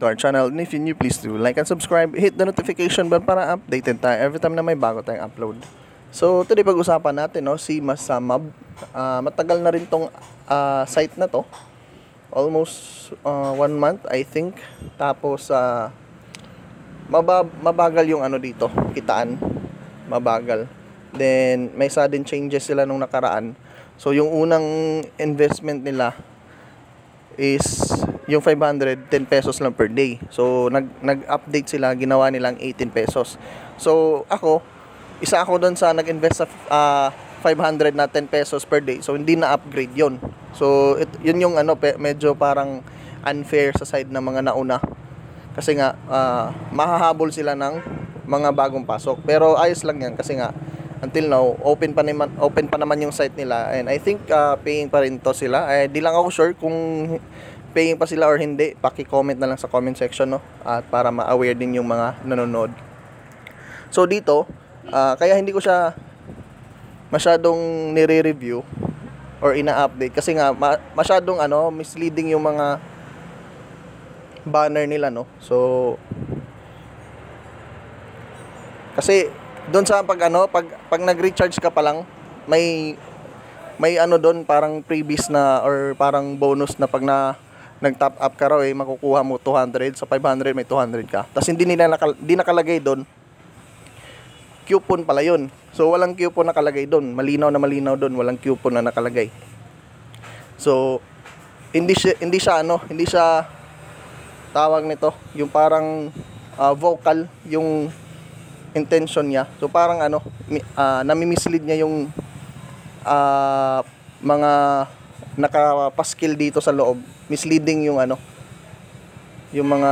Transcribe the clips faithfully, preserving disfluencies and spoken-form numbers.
to our channel. And if you're new, please do like and subscribe. Hit the notification bell para updated tayo every time na may bago tayong upload. So today pag-usapan natin, no, si Masamab. Uh, matagal na rin tong uh, site na to. Almost uh, one month I think. Tapos uh, mabab mabagal yung ano dito, kitaan. Mabagal. Then may sudden changes sila nung nakaraan. So yung unang investment nila is yung five hundred ten pesos lang per day. So nag nag-update sila, ginawa nilang eighteen pesos. So ako, isa ako doon sa nag-invest sa uh, five hundred na ten pesos per day. So hindi na upgrade 'yon. So it, yun yung ano, pe, medyo parang unfair sa side ng mga nauna. Kasi nga uh, mahahabol sila ng mga bagong pasok. Pero ayos lang 'yan kasi nga until now open pa naman open pa naman yung site nila, and I think uh, paying pa rin to sila. Eh di lang ako sure kung paying pa sila or hindi. Paki-comment na lang sa comment section, no, at para ma-aware din yung mga nanonood. So dito uh, kaya hindi ko siya masyadong nire-review or ina-update kasi nga ma masyadong ano misleading yung mga banner nila, no. So kasi doon sa pag ano, pag pag nag-recharge ka pa lang, may may ano doon parang previous na or parang bonus na pag na nag-top up ka raw, eh makukuha mo two hundred, sa five hundred may two hundred ka. Tapos hindi nila nakal di nakalagay doon coupon pala yun. So walang coupon nakalagay doon. Malinaw na malinaw doon, walang coupon na nakalagay. So hindi siya hindi siya ano, hindi siya tawag nito, yung parang uh, vocal yung intention niya. So parang ano, uh, nami-mislead niya yung uh, mga nakapaskil dito sa loob. Misleading yung ano, yung mga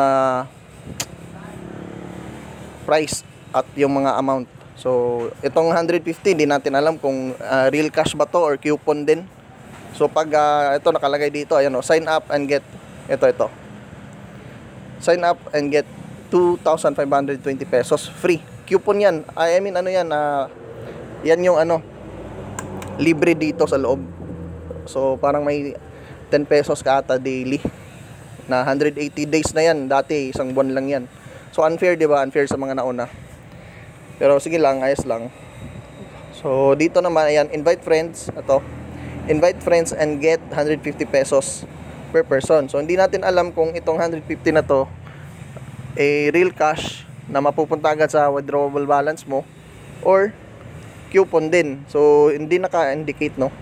price at yung mga amount. So itong one hundred fifty, hindi natin alam kung uh, real cash ba to or coupon din. So pag uh, ito nakalagay dito, ayan o, sign up and get, ito ito. Sign up and get two thousand five hundred twenty pesos free. Coupon yan. I mean ano yan, uh, yan yung ano, libre dito sa loob. So parang may ten pesos ka ata daily na one hundred eighty days na yan. Dati isang buwan lang yan. So unfair, di ba? Unfair sa mga nauna. Pero sige lang, ayos lang. So dito naman, ayan, invite friends. Ito, invite friends and get one hundred fifty pesos per person. So hindi natin alam kung itong one hundred fifty na to eh real cash na mapupunta agad sa withdrawable balance mo or coupon din. So hindi naka-indicate, no,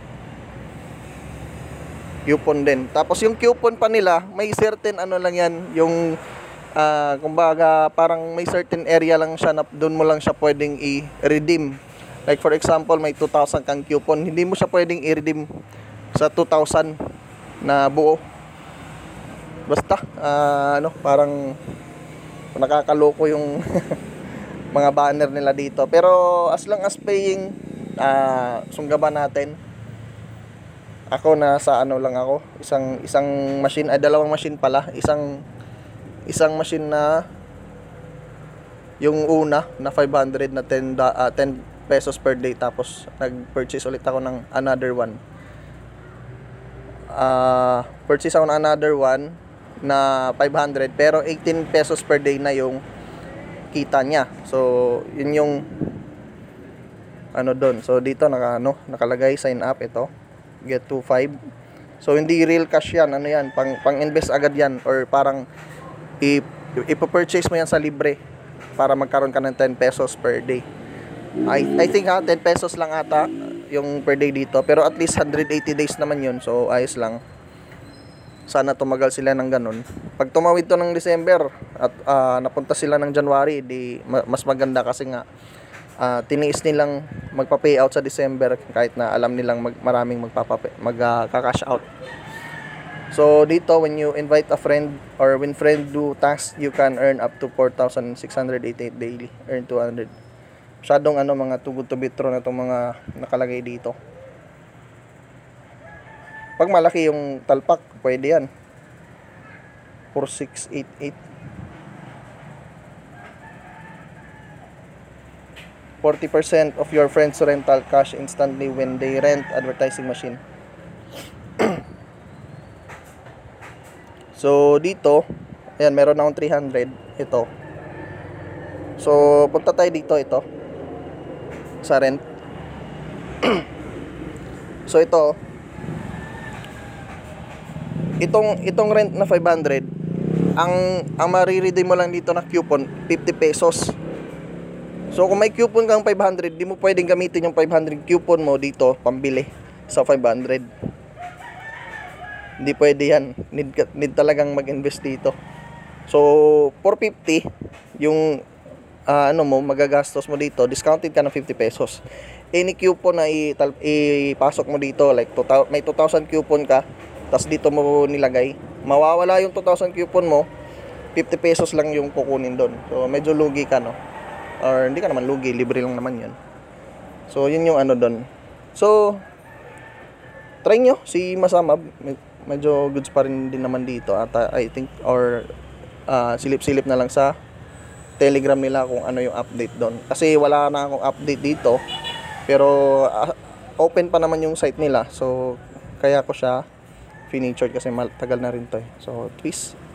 coupon din. Tapos yung coupon pa nila, may certain ano lang yan, yung uh, kumbaga parang may certain area lang siya na doon mo lang siya pwedeng i-redeem. Like for example, may two thousand kang coupon, hindi mo siya pwedeng i-redeem sa two thousand na buo. Basta uh, ano, parang nakakaloko yung mga banner nila dito. Pero as long as paying, uh, sunggaban natin. Ako nasa ano lang ako, isang isang machine, ay dalawang machine pala, isang isang machine na yung una na five hundred na ten, uh, ten pesos per day, tapos nag-purchase ulit ako ng another one. Uh, purchase ako ng another one na five hundred, pero eighteen pesos per day na yung kita niya. So yun yung ano doon. So dito naka ano, nakalagay sign up, ito get two five. So hindi real cash yan, ano yan, pang pang invest agad yan, or parang i-purchase mo yan sa libre para magkaroon ka ng ten pesos per day. I I think ha, ten pesos lang ata yung per day dito, pero at least one hundred eighty days naman yun. So ayos lang. Sana tumagal sila ng ganun. Pag tumawid to ng December at uh, napunta sila ng January, di mas maganda kasi nga uh, tiniis nilang magpa-payout sa December kahit na alam nilang mag, maraming magpapa magka-cash uh, out. So dito, when you invite a friend or when friend do tasks, you can earn up to four thousand six hundred eighty-eight daily. Earn two hundred. Masyadong ano, mga too good to be true na itong mga nakalagay dito. Pag malaki yung talpak, pwede yan. four six eight eight. forty percent of your friends rental cash instantly when they rent advertising machine. So dito, Ayan, meron akong three hundred. Ito. So, punta tayo dito, ito. Sa rent. So, ito. Itong, itong rent na five hundred, ang, ang mariredeem mo lang dito na coupon, fifty pesos. So, kung may coupon kang five hundred, di mo pwedeng gamitin yung five hundred coupon mo dito, pambili sa five hundred. Hindi pwede yan. Need, need talagang mag-invest dito. So, four fifty, yung uh, ano mo, magagastos mo dito, discounted ka ng fifty pesos. Any coupon na ital- ipasok mo dito, like may two thousand coupon ka, tapos dito mo nilagay, mawawala yung two thousand coupon mo, fifty pesos lang yung kukunin doon. So, medyo lugi ka, no? Or hindi ka naman lugi, libre lang naman yun. So, yun yung ano doon. So, try nyo si Masamab. Medyo goods pa rin din naman dito. At uh, I think, or uh, silip-silip na lang sa Telegram nila kung ano yung update doon. Kasi wala na akong update dito. Pero, uh, open pa naman yung site nila. So, kaya ko siya featured kasi matagal na rin to eh. So, peace.